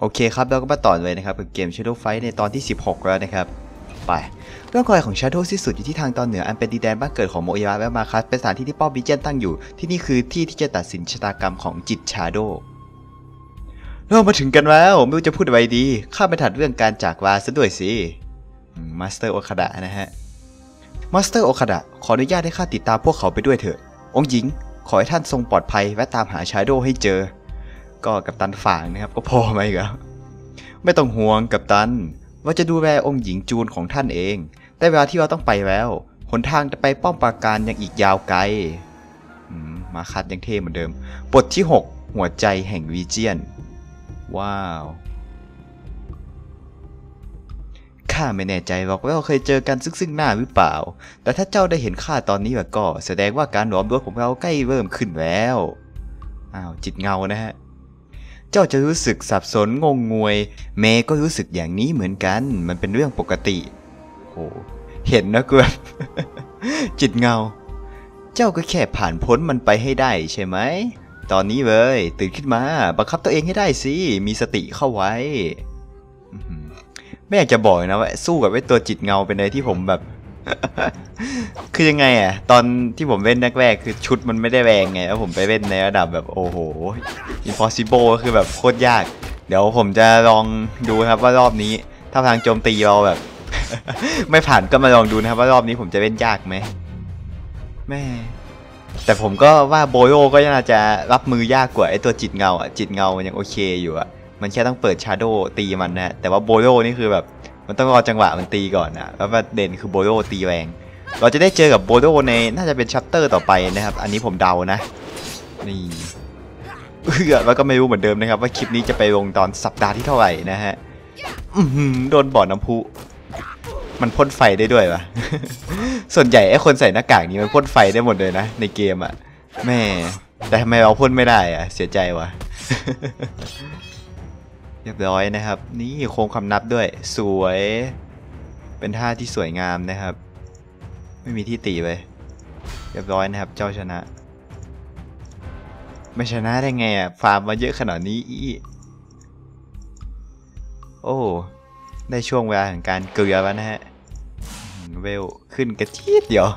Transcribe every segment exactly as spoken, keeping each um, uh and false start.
โอเคครับเราก็มาต่อเลยนะครับกับเกม Shadow Fight ในตอนที่สิบหกแล้วนะครับไปเรื่องราวของ Shadow สิ้นสุดอยู่ที่ทางตอนเหนืออันเป็นดินแดนบ้านเกิดของโมเอระและมาคัสเป็นสถานที่ที่ป้อมวิเจนตั้งอยู่ที่นี่คือที่ที่จะตัดสินชะตากรรมของจิต Shadow เรามาถึงกันแล้วไม่รู้จะพูดอะไรดีข้าไปถัดเรื่องการจากลาซะด้วยสิมาสเตอร์โอคาดะนะฮะมาสเตอร์โอคาดะขออนุญาตให้ข้าติดตามพวกเขาไปด้วยเถอะองค์หญิงขอให้ท่านทรงปลอดภัยและตามหา Shadow ให้เจอก็กัปตันฝางนะครับก็พอไหมครับไม่ต้องห่วงกัปตันว่าจะดูแลองค์หญิงจูนของท่านเองแต่เวลาที่เราต้องไปแล้วหนทางจะไปป้อมปราการยังอีกยาวไกลมาคัดยังเท่เหมือนเดิมบทที่หกหัวใจแห่งวีเจียนว้าวข้าไม่แน่ใจหรอกว่าเราเคยเจอกันซึ่งซึ่งหน้าหรือเปล่าแต่ถ้าเจ้าได้เห็นข้าตอนนี้แล้วก็แสดงว่าการหลอมรวมของเราใกล้เริ่มขึ้นแล้วอ้าวจิตเงานะฮะเจ้าจะรู้สึกสับสนงงงวยเมย์ก็รู้สึกอย่างนี้เหมือนกันมันเป็นเรื่องปกติโอ้เห็นนะกูแบบ จิตเงาเจ้าก็แค่ผ่านพ้นมันไปให้ได้ใช่ไหมตอนนี้เลยตื่นขึ้นมาบังคับตัวเองให้ได้สิมีสติเข้าไว้ไม่อยากจะบอกนะว่าสู้กับไอ้ตัวจิตเงาเป็นอะไรที่ผมแบบ คือยังไงอ่ะตอนที่ผมเล่นแรกๆคือชุดมันไม่ได้แรงไงแล้วผมไปเล่นในระดับแบบโอ้โห impossible คือแบบโคตรยากเดี๋ยวผมจะลองดูครับว่ารอบนี้ถ้าทางโจมตีเราแบบ ไม่ผ่านก็มาลองดูนะครับว่ารอบนี้ผมจะเล่นยากไหมแม่แต่ผมก็ว่าโบโยก็น่าจะรับมือยากกว่าไอ้ตัวจิตเงาอ่ะจิตเงามันยังโอเคอยู่อ่ะมันแค่ต้องเปิดชาโดว์ตีมันนะแต่ว่าโบโยนี่คือแบบมันต้องรอจังหวะมันตีก่อนนะแล้วประเด็นคือโบโยตีแรงเราจะได้เจอกับโบโยในน่าจะเป็นชัปเตอร์ต่อไปนะครับอันนี้ผมเดานะนี่เออแล้วก็ไม่รู้เหมือนเดิมนะครับว่าคลิปนี้จะไปลงตอนสัปดาห์ที่เท่าไหร่นะฮะโดนบ่อน้ำพุมันพ่นไฟได้ด้วยปะ ส่วนใหญ่ไอ้คนใส่หน้ากากนี้มันพ่นไฟได้หมดเลยนะในเกมอ่ะแม่แต่ทำไมเราพ่นไม่ได้อ่ะเสียใจวะ เรียบร้อยนะครับนี่โค้งคำนับด้วยสวยเป็นท่าที่สวยงามนะครับไม่มีที่ตีไปเรียบร้อยนะครับเจ้าชนะไม่ชนะได้ไงอ่ะฟาร์มมาเยอะขนาดนี้โอ้ได้ช่วงเวลาของการเกลือแล้วนะฮะเวลขึ้นกระจี๊ดเดียว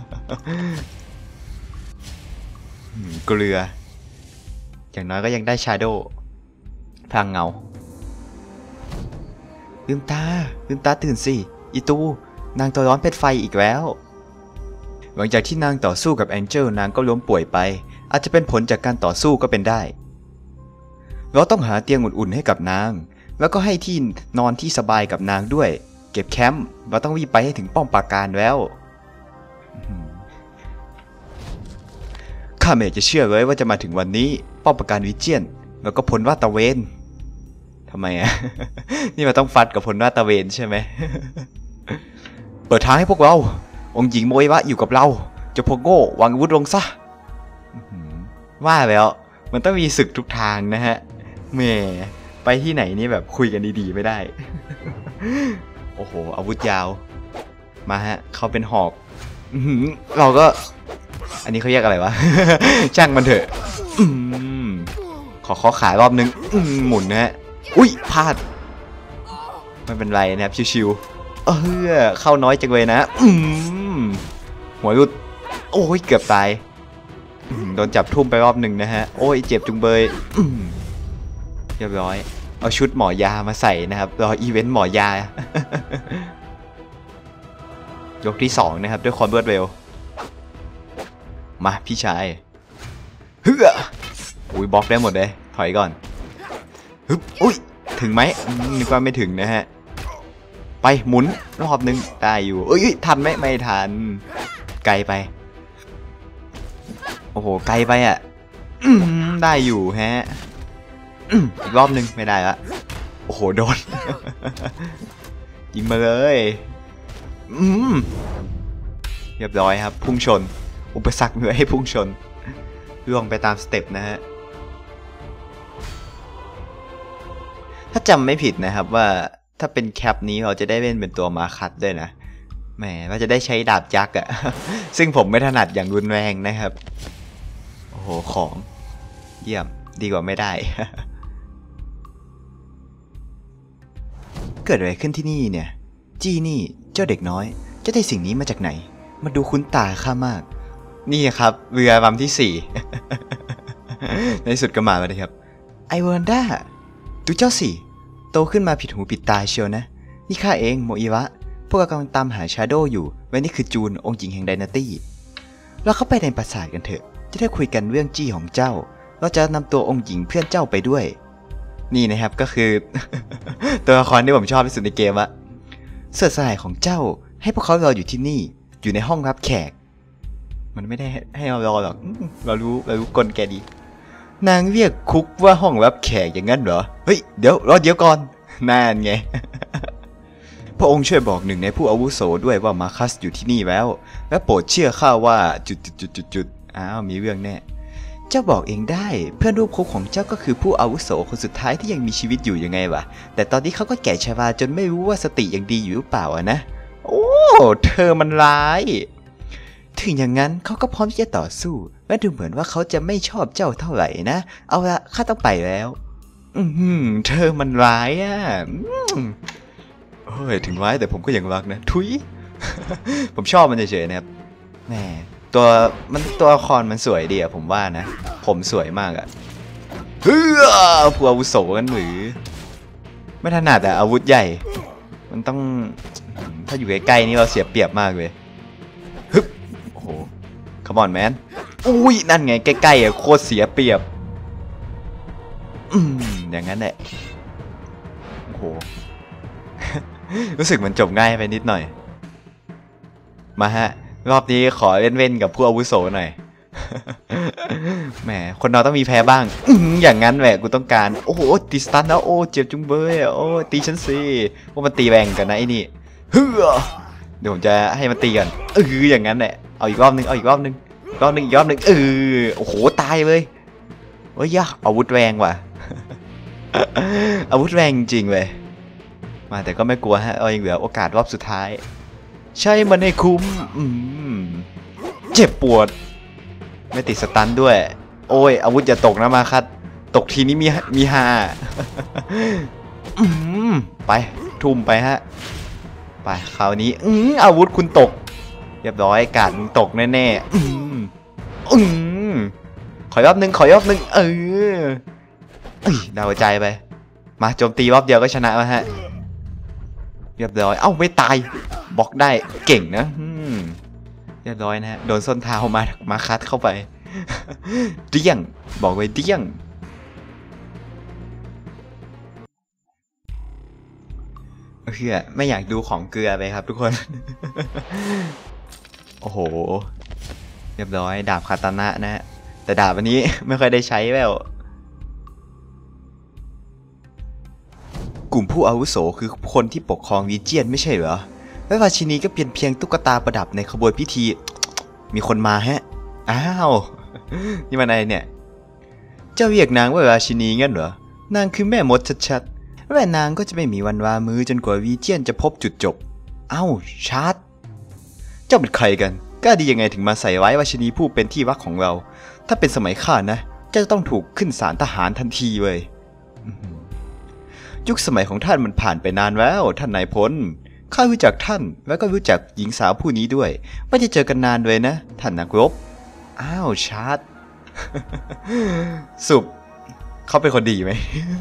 เกลืออย่างน้อยก็ยังได้ชาโดว์พลังเงาลืมตาลืมตาตื่นสิอีตูนางตัวร้อนเพชรไฟอีกแล้วหลังจากที่นางต่อสู้กับแองเจิลนางก็ล้มป่วยไปอาจจะเป็นผลจากการต่อสู้ก็เป็นได้เราต้องหาเตียงอุ่นๆให้กับนางแล้วก็ให้ที่นอนที่สบายกับนางด้วยเก็บแคมป์เราต้องรีบไปให้ถึงป้อมปราการแล้วข้าไม่จะเชื่อเลยว่าจะมาถึงวันนี้ป้อมปราการวิเจียนแล้วก็พลว่าตะเวนทำไมอ่ะ นี่มันต้องฟัดกับพลว่าตะเวนใช่ไหม เปิดทางให้พวกเราองค์หญิงโมยวะอยู่กับเราจะพกโง่วางอาวุธลงซะว่าแล้วมันต้องมีศึกทุกทางนะฮะแม่ไปที่ไหนนี่แบบคุยกันดีๆไม่ได้ โอ้โหอาวุธยาวมาฮะเขาเป็นหอกเราก็อันนี้เขาเรียกอะไรวะ ช่างมันเถอะขอขอขายรอบนึงหมุนนะฮะอุ้ยพลาดไม่เป็นไรนะครับชิวๆเออเข้าน้อยจังเลยนะหัวรุดโอ้ยเกือบตายโดนจับทุ่มไปรอบหนึ่งนะฮะโอ้ยเจ็บจุงเบยเรียบร้อยเอาชุดหมอยามาใส่นะครับรออีเวนต์หมอยายกที่สองนะครับด้วยความรวดเร็วมาพี่ชายเฮ้ออุ้ยบล็อกได้หมดเลยถอยก่อนฮึบอุ้ยถึงไหมนึกว่าไม่ถึงนะฮะไปหมุนรอบนึงได้อยู่เอ้ยทันไหมไม่ทันไกลไปโอ้โหไกลไปอ่ะได้อยู่ฮะอีกรอบนึงไม่ได้ละโอ้โหโดนยิงมาเลยเรียบร้อยครับพุ่งชนอุปสรรคเหนือให้พุ่งชนล่วงไปตามสเต็ปนะฮะถ้าจำไม่ผิดนะครับว่าถ้าเป็นแคปนี้เราจะได้เล่นเป็นตัวมาคัดด้วยนะแหมเราจะได้ใช้ดาบยักษ์อะซึ่งผมไม่ถนัดอย่างรุนแรงนะครับโอ้โหของเยี่ยมดีกว่าไม่ได้เกิดอะไรขึ้นที่นี่เนี่ยจี้นี่เจ้าเด็กน้อยเจ้าได้สิ่งนี้มาจากไหนมาดูคุ้นตาข้ามากนี่ครับเรือลำที่สี่ ในสุดก็มาแล้วนะครับไอเวอร์ด้าดูเจ้าสิโตขึ้นมาผิดหูผิดตาเชียวนะนี่ข้าเองโมอิวะพวกเรากำลังตามหาชาโดอยู่และนี่คือจูนองค์หญิงแห่งไดนาตี้เราเข้าไปในปราสาทกันเถอะจะได้คุยกันเรื่องจี้ของเจ้าเราจะนำตัวองค์หญิงเพื่อนเจ้าไปด้วยนี่นะครับก็คือ ตัวละครที่ผมชอบที่สุดในเกมอะเสื้อสหายของเจ้าให้พวกเขารออยู่ที่นี่อยู่ในห้องรับแขกมันไม่ได้ให้เรารอหรอกเรารู้เรารู้กลแกดีนางเรียกคุกว่าห้องรับแขกอย่างนั้นเหรอเฮ้ยเดี๋ยวรอเดี๋ยวก่อนนั่นไง พระองค์ช่วยบอกหนึ่งในผู้อาวุโสด้วยว่ามาคัสอยู่ที่นี่แล้วและโปรดเชื่อข้าว่าจุดจุดจุดจุดจุดอ้าวมีเรื่องแน่เจ้าบอกเองได้เพื่อนรูปคุกของเจ้าก็คือผู้อาวุโสคนสุดท้ายที่ยังมีชีวิตอยู่ยังไงวะแต่ตอนนี้เขาก็แก่ชราจนไม่รู้ว่าสติยังดีอยู่หรือเปล่าอะนะโอ้เธอมันร้ายถึงอย่างนั้นเขาก็พร้อมที่จะต่อสู้และดูเหมือนว่าเขาจะไม่ชอบเจ้าเท่าไหร่นะเอาละข้าต้องไปแล้วอืมเธอมันร้ายอ่ะเฮ้ยถึงร้ายแต่ผมก็ยังรักนะทุย ผมชอบมันเฉยๆนะครับแหมตัวมันตัวละครมันสวยดีอะผมว่านะผมสวยมากอะเฮ้ยผู้อาวุโสกันหรือไม่ถนัดแต่อาวุธใหญ่มันต้องถ้าอยู่ใกล้ๆนี่เราเสียเปรียบมากเลยฮึบโอ้โหคอมอนแมนอุ้ยนั่นไงใกล้ๆอะโคตรเสียเปรียบอืมอย่างนั้นแหละโอ้โห รู้สึกมันจบง่ายไปนิดหน่อยมาฮะรอบนี้ขอเล่นเว้นกับผู้อาวุโสหน่อย แหมคนเราต้องมีแพ้บ้างอย่างนั้นแหละกูต้องการโอ้โหตีสตันแล้วโอ้เจ็บจุงเบยโอ้ตีฉันสิว่ามันตีแรงกันนะไอ้นี่เฮ้อเดี๋ยวผมจะให้มันตีกันเอออย่างนั้นแหละเอาอีกรอบนึงเอาอีกรอบนึงรอบนึงอีกรอบนึงเออโอ้โหตายเลยโอ้ยยะอาวุธแรงว่ะ อาวุธแรงจริงเลยมาแต่ก็ไม่กลัวฮะเอายังเหลือโอกาสรอบสุดท้ายใช่มันให้คุ้มอืมเจ็บปวดไม่ติดสตันด้วยโอ้ยอาวุธอย่าตกนะมาคัดตกทีนี้มีมีฮาอืมไปทุ่มไปฮะไปคราวนี้อืมอาวุธคุณตกเรียบร้อยกาดมึงตกแน่ๆอืมอืมขอรอบนึงขอรอบนึงเออเอ้ยดาวใจไปมาโจมตีรอบเดียวก็ชนะแล้วฮะเรียบร้อยเอ้าไม่ตายบล็อกได้เก่งนะเรียบร้อยนะฮะโดนส้นเท้ามามาคัดเข้าไปเดี้ยงบอกไว้เดี้ยงเพื่อไม่อยากดูของเกลือไปครับทุกคน โอ้โหเรียบร้อยดาบคาตานะนะแต่ดาบอันนี้ไม่ค่อยได้ใช้แล้วกลุ่มผู้อาวุโสคือคนที่ปกครองวีเจียนไม่ใช่เหรอและราชินีก็เป็นเพียงตุ๊กตาประดับในขบวนพิธีมีคนมาฮะอ้าวนี่มันอะไรเนี่ยเจ้าเรียกนางว่าราชินีงั้นเหรอนางคือแม่มดชัดๆและนางก็จะไม่มีวันวามือจนกว่าวีเจียนจะพบจุดจบเอ้าชาร์ดเจ้าเป็นใครกันกล้าดียังไงถึงมาใส่ไว้ราชินีผู้เป็นที่รักของเราถ้าเป็นสมัยข้านะเจ้าจะต้องถูกขึ้นศาลทหารทันทีเลยยุคสมัยของท่านมันผ่านไปนานแล้วท่านนายพลข้ารู้จักท่านแล้วก็รู้จักหญิงสาวผู้นี้ด้วยไม่ได้เจอกันนานเลยนะท่านนักรบอ้าวชาร์ด สุบเขาเป็นคนดีไหม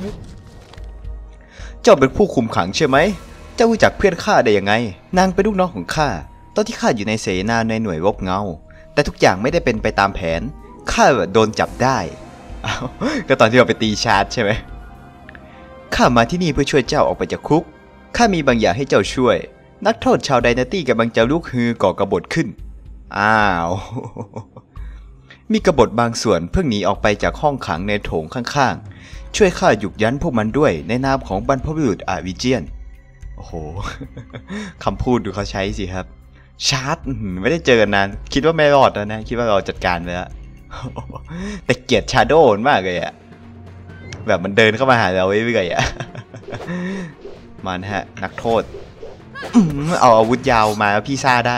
เจ้าเป็นผู้คุมขังใช่ไหมเจ้ารู้จักเพื่อนข้าได้ยังไงนางเป็นลูกน้องของข้าตอนที่ข้าอยู่ในเสนาในหน่วยรบเงาแต่ทุกอย่างไม่ได้เป็นไปตามแผนข้าโดนจับได้อ้าวก็ตอนที่เราไปตีชาร์ดใช่ไหมข้ามาที่นี่เพื่อช่วยเจ้าออกไปจากคุกข้ามีบางอย่างให้เจ้าช่วยนักโทษชาวไดนาตี้กำลังจะลุกฮือก่อกบฏขึ้นอ้าวมีกบฏบางส่วนเพิ่งหนีออกไปจากห้องขังในโถงข้างๆช่วยข้าหยุดยั้นพวกมันด้วยในนามของบรรพบุรุษอาวิเจียนโอ้โห คำพูดดูเขาใช้สิครับชาร์ดไม่ได้เจอกันนานคิดว่าไม่รอดแล้วนะคิดว่าเราจัดการไปแล้ว แต่เกลียดชาโดว์มากเลยอะแบบมันเดินเข้ามาหาเราเรื่อยๆอะมันฮะนักโทษเอาอาวุธยาวมาพี่ซ่าได้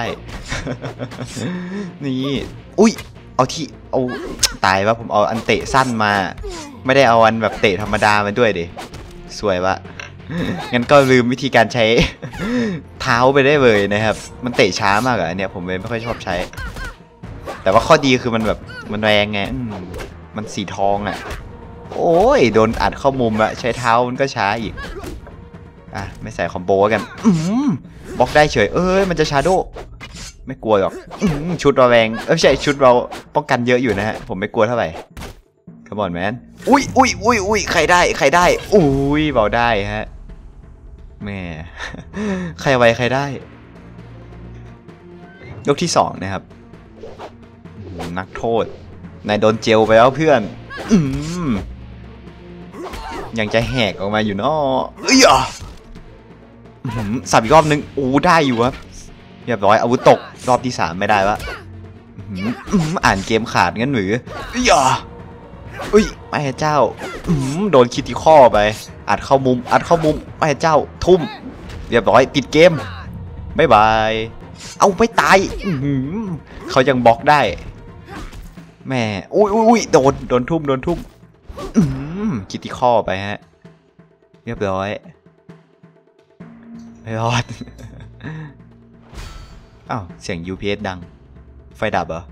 นี่อุ้ยเอาที่เอาตายว่าผมเอาอันเตะสั้นมาไม่ได้เอาอันแบบเตะธรรมดามาด้วยดิสวยวะงั้นก็ลืมวิธีการใช้เท้าไปได้เลยนะครับมันเตะช้ามากอะอันเนี้ยผมเลยไม่ค่อยชอบใช้แต่ว่าข้อดีคือมันแบบมันแรงไงมันสีทองอะโอ้ยโดนอัดเข้ามุมอะใช้เท้ามันก็ช้าอีกอ่ะไม่ใส่คอมโบกันบล็อกได้เฉยเอ้ยมันจะชาโดไม่กลัวหรอกชุดเราแรงเออใช่ชุดเราป้องกันเยอะอยู่นะฮะผมไม่กลัวเท่าไหร่ขบอนแมนอุ้ยอุ้ยอุ้ยอุ้ยใครได้ใครได้อุ้ยเบาได้ฮะแม่ใครไวใครได้ยกที่สองนะครับนักโทษนายโดนเจลไปแล้วเพื่อนอืมยังจะแหกออกมาอยู่เนาะเอ้ยอ่ะสับอีกรอบนึงโอ้ได้อยู่ครับเรียบร้อยอาวุธตกรอบที่สามไม่ได้วะอ่านเกมขาดงั้นหรือเอ้ยอ่ะเอ้ยแม่เจ้าโดนคิดที่ข้อไปอัดเข้ามุมอัดเข้ามุมแม่เจ้าทุ่มเรียบร้อยปิดเกมบ๊ายบายเอาไม่ตายเขายังบล็อกได้แม่อุ้ยอุ้ยโดนโดนทุ่มโดนทุ่มคิดที่ข้อไปฮะเรียบร้อยไม่รอดอ้าวเสียง ยู พี เอส ดังไฟดับเหรอ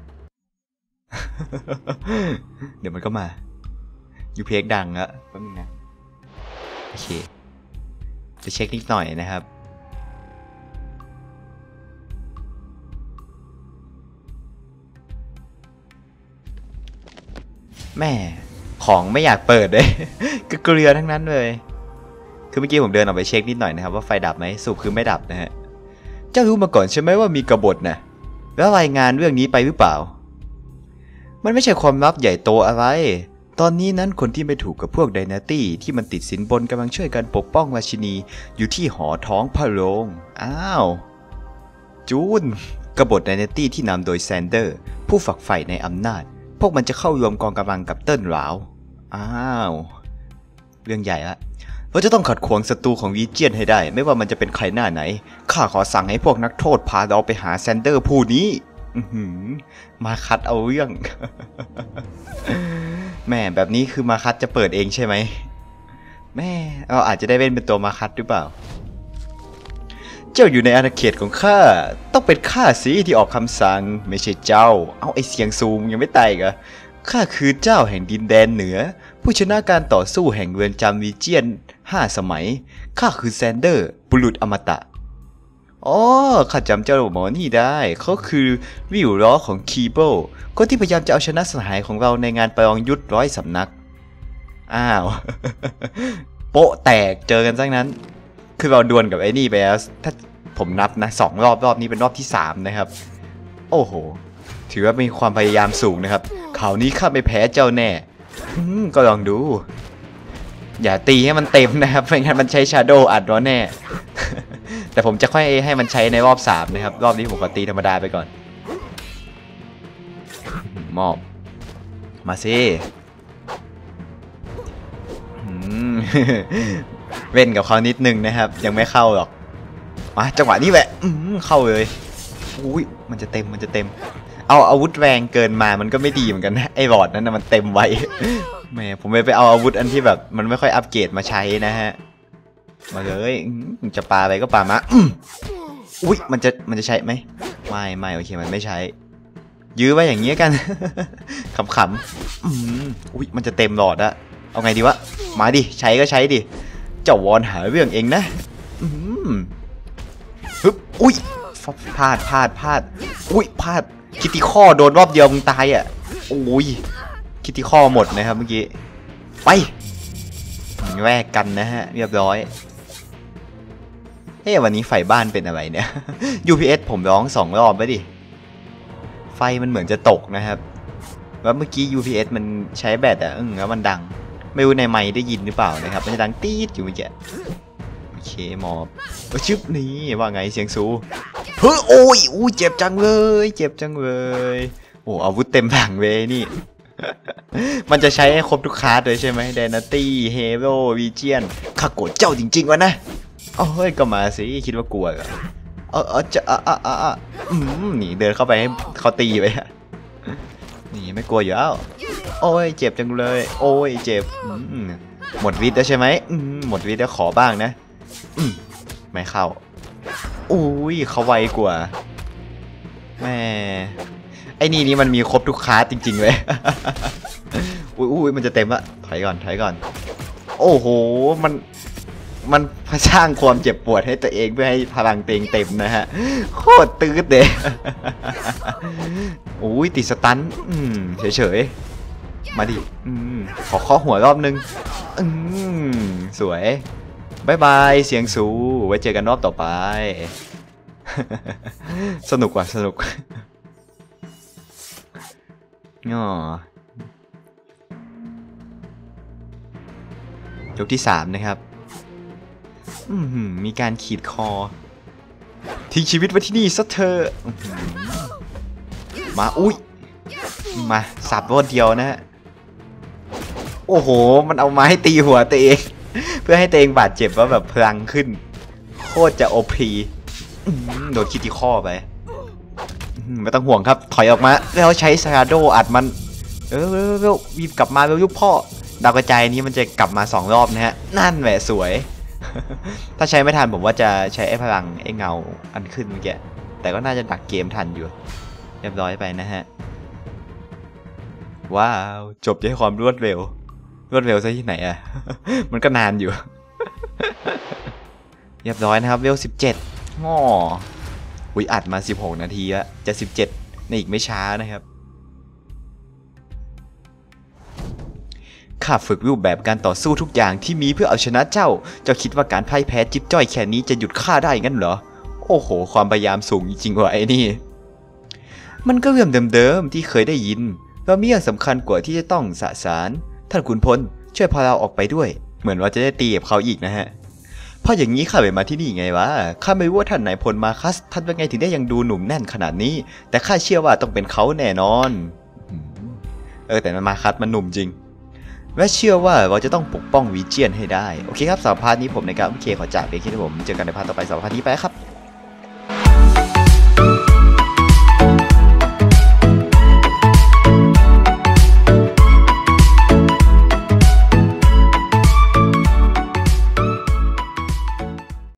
เดี๋ยวมันก็มา ยู พี เอส ดังอะแป๊บนึงนะโอเคไปเช็คนิดหน่อยนะครับแม่ของไม่อยากเปิดเลย ก็เกลือทั้งนั้นเลยคือเมื่อกี้ผมเดินออกไปเช็คนิดหน่อยนะครับว่าไฟดับไหมสรุปคือไม่ดับนะฮะเจ้ารู้มาก่อนใช่ไหมว่ามีกบฏนะแล้วรายงานเรื่องนี้ไปหรือเปล่ามันไม่ใช่ความลับใหญ่โตอะไรตอนนี้นั้นคนที่ไม่ถูกกับพวกไดนาตี้ที่มันติดสินบนกำลังช่วยกันปกป้องราชินีอยู่ที่หอท้องพระโรงอ้าวจูนกบฏไดนาตี้ที่นำโดยแซนเดอร์ผู้ฝักใฝ่ในอำนาจพวกมันจะเข้ารวมกองกำลังกับเติ้ลหลาวอ้าวเรื่องใหญ่ละเราจะต้องขัดขวางศัตรูของวีเจียนให้ได้ไม่ว่ามันจะเป็นใครหน้าไหนข้าขอสั่งให้พวกนักโทษพาเราไปหาแซนเดอร์ผู้นี้มาคัดเอาเรื่อง แม่แบบนี้คือมาคัดจะเปิดเองใช่ไหมแม่เราอาจจะได้เล่นเป็นตัวมาคัดหรือเปล่าเจ้าอยู่ในอาณาเขตของข้าต้องเป็นข้าสิที่ออกคำสั่งไม่ใช่เจ้าเอาไอเสียงซูมยังไม่ตายอีกเหรอข้าคือเจ้าแห่งดินแดนเหนือผู้ชนะการต่อสู้แห่งเรือนจำวีเจียนห้าสมัยข้าคือแซนเดอร์บุรุษอมตะอ๋อข้าจำเจ้าหมอนี่ได้เขาคือวิวล้อของคีเบิลคนที่พยายามจะเอาชนะสหายของเราในงานประลองยุทธร้อยสำนักอ้าว โป๊ะแตกเจอกันซะนั้นคือเราดวลกับไอ้นี่ไปแล้วถ้าผมนับนะสองรอบรอบนี้เป็นรอบที่สามนะครับโอ้โหถือว่ามีความพยายามสูงนะครับคราวนี้ข้าไม่แพ้เจ้าแน่ก็ลองดูอย่าตีให้มันเต็มนะครับไม่งั้นมันใช้ชาโดว์อัดร้อนแน่ แต่ผมจะค่อยให้มันใช้ในรอบสามนะครับรอบนี้ผมขอตีธรรมดาไปก่อนมอบมาสิเว้นกับเขานิดนึงนะครับยังไม่เข้าหรอกมาจังหวะนี้แหละเข้าเลยอุ้ยมันจะเต็มมันจะเต็มเอาอาวุธแรงเกินมามันก็ไม่ดีเหมือนกันนะไอ้บอร์ดนั้นนะมันเต็มไว้แม่ผมไปเอาอาวุธอันที่แบบมันไม่ค่อยอัปเกรดมาใช้นะฮะมาเลยจะปาไปก็ปามาอุ้ยมันจะมันจะใช้ไหมไม่ไม่โอเคมันไม่ใช้ยื้อไว้อย่างเงี้ยกันขำๆอุ้ยมันจะเต็มหลอดอะเอาไงดีวะมาดิใช้ก็ใช้ดิเจ้าวอนหาเรื่องเองนะฮึบอุ้ยพลาดพลาดพลาดอุ้ยพลาดคิตตี้ข้อโดนรอบเดียวมึงตายอ่ะโอ้ยคิตตี้ข้อหมดนะครับเมื่อกี้ไปแวกกันนะฮะเรียบร้อยเฮ้ยวันนี้ไฟบ้านเป็นอะไรเนี่ย ยู พี เอส ผมร้องสองรอบไปดิไฟมันเหมือนจะตกนะครับว่าเมื่อกี้ ยู พี เอส มันใช้แบตอ่ะอืมแล้วมันดังไม่รู้ในไมค์ได้ยินหรือเปล่านะครับมันจะดังตี๊ดอยู่เมื่อกี้โอเคมอบชึบนี้ว่าไงเสียงซูเฮ้ยโอ้ยอู้เจ็บจังเลยเจ็บจังเลยโอ้อาวุธเต็มถังเลยนี่ มันจะใช้ให้ครบทุกคลาสเลยใช่ไหมไดนาตี้เฮโร่วีเจียนข้าโกรธเจ้าจริงๆวะนะเฮ้ยก็มาสิคิดว่ากลัวเหรอเออเออจะอ่ะอ่ะอ่ะอืมหนีเดินเข้าไปให้เขาตีไปนี่ไม่กลัวอยู่แล้วโอ้ยเจ็บจังเลยโอ้ยเจ็บหมดวิทย์แล้วใช่ไหมหมดวิทย์แล้วขอบ้างนะอืมไม่เข้าอุ้ยเขาไวกว่าแม่ไอ้นี่นี่มันมีครบทุกคลาสจริงๆเลย อุ้ยอุ้ยมันจะเต็มละถอยก่อนถอยก่อนโอ้โหมันมันสร้างความเจ็บปวดให้ตัวเองเพื่อให้พลังเต็งเต็มนะฮะโคตรตืดเลยโอ้ยติดสตันอืมเฉยๆมาดิอืมขอเคาะหัวรอบนึงอืมสวยบายบายเสียงสูไว้เจอกันรอบต่อไป สนุกว่ะสนุกอ๋อยกที่สามนะครับอืมมีการขีดคอทิ้งชีวิตไว้ที่นี่ซะเธอมาอุ้ยมาสับรวดเดียวนะฮะโอ้โหมันเอาไม้ตีหัวตัวเองเพื่อให้ตัวเองบาดเจ็บว่าแบบพลังขึ้นโคตรจะโอพีโดนคิดที่ข้อไปไม่ต้องห่วงครับถอยออกมาแล้วใช้ซาราโดอัดมันเออเร็วๆวีบกลับมาเร็วยุบพ่อดาวกระจายนี้มันจะกลับมาสองรอบนะฮะนั่นแหละสวย ถ้าใช้ไม่ทันผมว่าจะใช้ไอ้พลังไอ้เงาอันขึ้นเมื่อกี้แต่ก็น่าจะดักเกมทันอยู่เรียบร้อยไปนะฮะว้าวจบด้วยความรวดเร็วรวดเร็วซะที่ไหนอะ มันก็นานอยู่ เรียบร้อยนะครับเวลสิบเจ็ดง้ออุ้ยอัดมาสิบหกนาทีอะจะสิบเจ็ดในอีกไม่ช้านะครับข้าฝึกรูปแบบการต่อสู้ทุกอย่างที่มีเพื่อเอาชนะเจ้าเจ้าคิดว่าการพ่ายแพ้จิ๊บจ้อยแค่นี้จะหยุดข้าได้งั้นเหรอโอ้โหความพยายามสูงจริงๆว่ะไอ้นี่มันก็เรื่องเดิมๆที่เคยได้ยินเรามีอย่างสำคัญกว่าที่จะต้องสสารท่านขุนพลช่วยพาเราออกไปด้วยเหมือนว่าจะได้ตีกับเขาอีกนะฮะเพราะอย่างนี้ข้าไปมาที่นี่ไงวะข้าไม่รู้ว่าท่านนายพลมาคัสท่านเป็นไงถึงได้ยังดูหนุ่มแน่นขนาดนี้แต่ข้าเชื่อว่าต้องเป็นเขาแน่นอนเออแต่มาคัสมันหนุ่มจริงและเชื่อว่าเราจะต้องปกป้องวีเจียนให้ได้โอเคครับสำหรับพาร์ทนี้ผมในการโอเคขอจากไปคิดว่าผมเจอกันในพาร์ทต่อไปสำหรับพาร์ทนี้ไปครับ